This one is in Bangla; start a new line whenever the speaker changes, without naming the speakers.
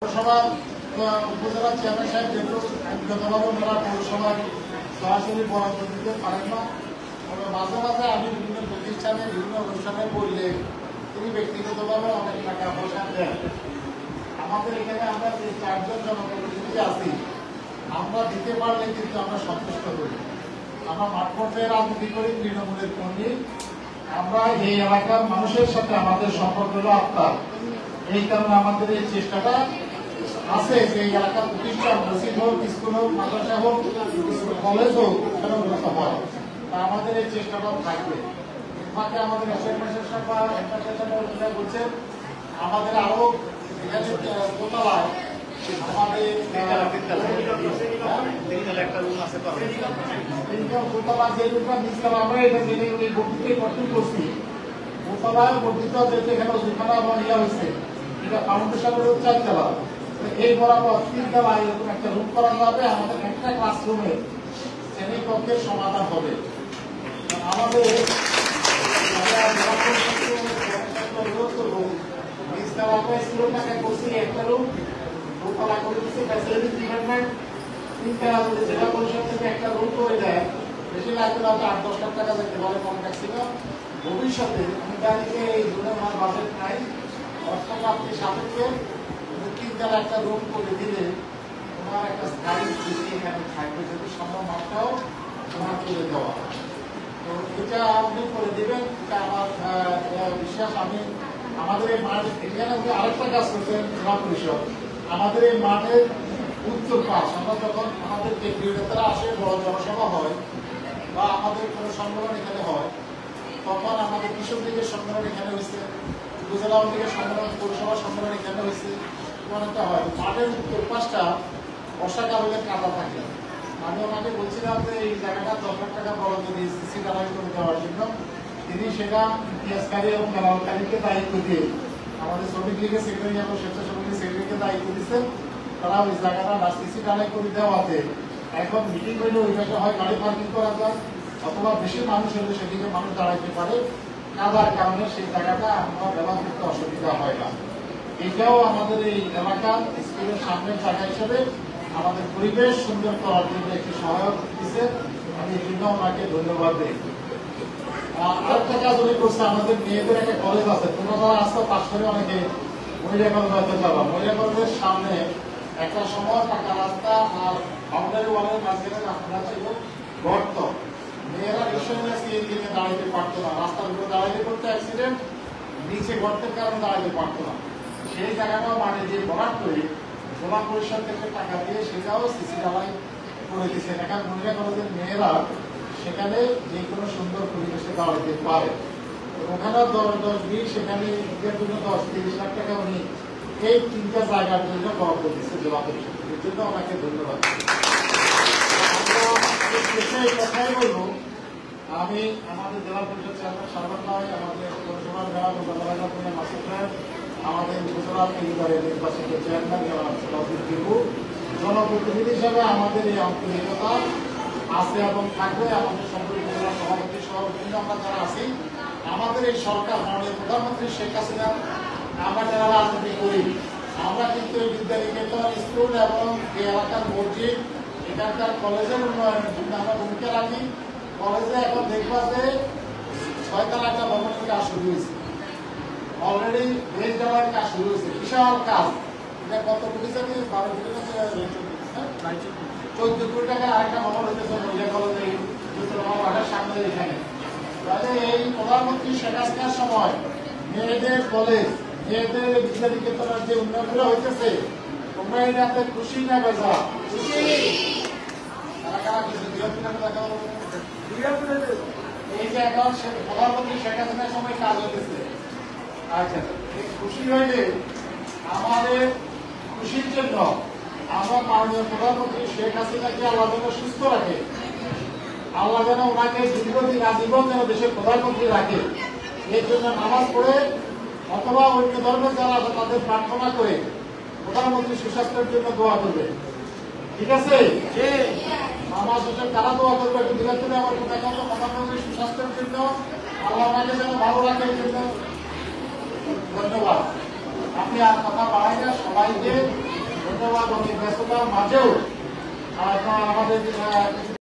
পৌরসভার উপজেলা চেয়ারম্যান সাহেব যেহেতু গতবারও ওনারা পৌরসভায় সরাসরি বরাদ্দ দিতে পারেন না, তবে মাঝে মাঝে আমি বিভিন্ন প্রতিষ্ঠানে বিভিন্ন অনুষ্ঠানে বললে তিনি ব্যক্তিগতভাবে অনেক টাকা পয়সা দেন। আমাদের এখানে আমরা যে চারজন জনপ্রতিনিধি আছি, আমরা দিতে পারলে কিন্তু আমরা সন্তুষ্ট করি। আমরা মাঠ পর্যায়ে রাজনীতি করি, তৃণমূলের কর্মী। আমরা এই এলাকার মানুষের সাথে আমাদের সম্পর্ক হলো আত্মার। এই কারণে আমাদের এই চেষ্টাটা আছে যে এই এলাকার প্রতিষ্ঠান মসজিদ হোক, স্কুল হোক, মাদ্রাসা হোক, কলেজ হোক, সেটা উন্নত হয়। তা আমাদের এই চেষ্টাটাও থাকবে। এখানে আমাদের বলছেন আমাদের আরো এখানে দোতলায় আমাদের দোতলা যে রুমটা নিচতলা আমরা এটা জেনে গঠন করছি। দোতলায় বর্ধিত যেহেতু এখানে দুখানা ইয়া হয়েছে, এটা ফাউন্ডেশনের 4 তলা, এই বরাবর 3 তলা এরকম একটা রুম করা যাবে। আমাদের একটা ক্লাসরুমে শ্রেণীকক্ষের সমাধান হবে। আমাদের টাকা করছি একটা রুম, দোতলা করে দিচ্ছে ফ্যাসিলিটি ডিপার্টমেন্ট, 3 তলা জেলা পরিষদ থেকে একটা রুম করে দেয়। বেশি লাগবে না, 8-10 লাখ টাকা যেতে পারে কন্ট্রাক্ট ছিল। ভবিষ্যতে ইন্টারিকে এই রুমের আমার বাজেট নাই, অর্থপ্রাপ্তি সাপেক্ষে 3 তলা একটা রুম করে দিলে তোমার একটা স্থায়ী স্থিতি এখানে থাকবে, যদি সম্ভব মাত্রাও তোমার তুলে দেওয়া। তো এটা আপনি করে দেবেন, এটা আমার বিশ্বাস। আমি আমাদের এই মাঠ এখানে আরেকটা কাজ করছেন জেলা পরিষদ, আমাদের এই মাঠের উত্তর পাশ আমরা যখন আমাদের কেন্দ্রীয়তারা আসে, বড় জনসভা হয় বা আমাদের কোনো সম্মেলন এখানে হয়, তখন আমাদের কৃষক লীগের সম্মেলন এখানে হয়েছে, উপজেলা লীগের সম্মেলন, পৌরসভা সম্মেলন এখানে হয়েছে, অনেকটা হয়। মাঠের উত্তর পাশটা বর্ষাকালে কাদা থাকে। আমি ওনাকে বলছিলাম যে এই জায়গাটা 10 লাখ টাকা বরাদ্দ দিয়ে সিসি ঢালাই করে দেওয়ার জন্য। তিনি সেটা ইতিহাসকারী এবং দালালকারীকে দায়িত্ব দিয়ে আমাদের শ্রমিক লীগের সেক্রেটারি এবং স্বেচ্ছাসেবক লীগের সেক্রেটারিকে দায়িত্ব দিচ্ছেন। তারা ওই জায়গাটা সিসি ঢালাই করে দেওয়াতে এখন মিটিং হইলে ওই জায়গায় হয় গাড়ি পার্কিং করা যায়, অথবা বেশি মানুষ হলে সেদিকে মানুষ দাঁড়াইতে পারে। কাদার কারণে সেই জায়গাটা আমরা ব্যবহার করতে অসুবিধা হয় না। এটাও আমাদের এই এলাকার স্কুলের সামনের জায়গা হিসেবে আমাদের পরিবেশ সুন্দর করার জন্য একটি সহায়ক দিচ্ছে। আমি এই জন্য ওনাকে ধন্যবাদ দিই। আরেকটা কাজ উনি করছে, আমাদের মেয়েদের একটা কলেজ আছে, তোমরা যারা আসতে পাশ করে অনেকে মহিলা কলেজ হতে পারবা। মহিলা কলেজের সামনে একটা সময় পাকা রাস্তা আর বাউন্ডারি ওয়ালের মাঝখানে রাস্তা ছিল গর্ত। মেয়েরা রিক্সা নিয়ে সিএনজি নিয়ে দাঁড়াইতে পারতো না, রাস্তার উপরে দাঁড়াইতে করতে অ্যাক্সিডেন্ট, নিচে গর্তের কারণে দাঁড়াইতে পারতো না। সেই জায়গাটাও মানে যে বরাদ করে জেলা পরিষদ থেকে টাকা দিয়ে সেটাও সিসি ঢালাই করে দিচ্ছে। এখন মহিলা কলেজের মেয়েরা সেখানে যে কোনো সুন্দর পরিবেশে দাঁড়াইতে পারে। ওখানে 10-20 সেখানে ঈদের জন্য 10-30 লাখ টাকা উনি এই 3টা জায়গার জন্য বরাদ্দ দিচ্ছে জেলা পরিষদ। এর জন্য ওনাকে ধন্যবাদ। কথাই বলবো, আমি আমাদের জেলা পরিষদ চেয়ারম্যান সারবান ভাই, আমাদের পৌরসভার মেয়র মাসুদ সাহেব, আমাদের উপজেলা পরিবারের নির্বাচিত চেয়ারম্যান জনপ্রতিনিধি হিসাবে আমাদের এই আন্তরিকতা আছে এবং থাকবে। আমাদের সম্পর্কে উপজেলা সভাপতি সভাপতি আমরা যারা আছি, আমাদের এই সরকার মাননীয় প্রধানমন্ত্রী শেখ হাসিনা, আমরা যারা রাজনীতি করি, আমরা কিন্তু এই বিদ্যানিকেতন স্কুল এবং এই এলাকার মসজিদ, এখানকার কলেজের উন্নয়নের জন্য আমরা ভূমিকা রাখি। কলেজে এখন দেখবা যে 6 তলা একটা ভবনের কাজ শুরু হয়েছে, অলরেডি বেশ দেওয়ার কাজ শুরু হয়েছে, বিশাল কাজ। এটা কত কোটি টাকা? 12 কোটি টাকা, 14 কোটি টাকা আরেকটা ভবন হইতেছে মহিলা কলেজে মাঠের সামনে এখানে। তাহলে এই প্রধানমন্ত্রী শেখ হাসিনার সময় মেয়েদের কলেজ, মেয়েদের বিদ্যানিকেতনের যে উন্নয়নগুলো হইতেছে, তোমরা এটাতে খুশি না বেজা? খুশি। এই যে এখন প্রধানমন্ত্রী শেখ হাসিনার সময় কাজ হইতেছে, আচ্ছা খুশি হইলে আমাদের খুশির জন্য আমরা মাননীয় প্রধানমন্ত্রী শেখ হাসিনাকে আল্লাহ যেন সুস্থ রাখে, আল্লাহ যেন ওনাকে দীর্ঘদিন আজীবন যেন দেশের প্রধানমন্ত্রী রাখে, এর জন্য নামাজ পড়ে অথবা অন্য ধর্মের যারা আছে তাদের প্রার্থনা করে প্রধানমন্ত্রী সুস্বাস্থ্যের জন্য দোয়া করবে। ঠিক আছে? নামাজ শেষে কারা দোয়া করবে একটু দিলে তুলে আমার দেখা হতো, প্রধানমন্ত্রী সুস্বাস্থ্যের জন্য, আল্লাহ ওনাকে যেন ভালো রাখার জন্য। ধন্যবাদ। আপনি আর কথা বাড়াই না, সবাইকে ধন্যবাদ। অনেক ব্যস্ততার মাঝেও আপনারা আমাদের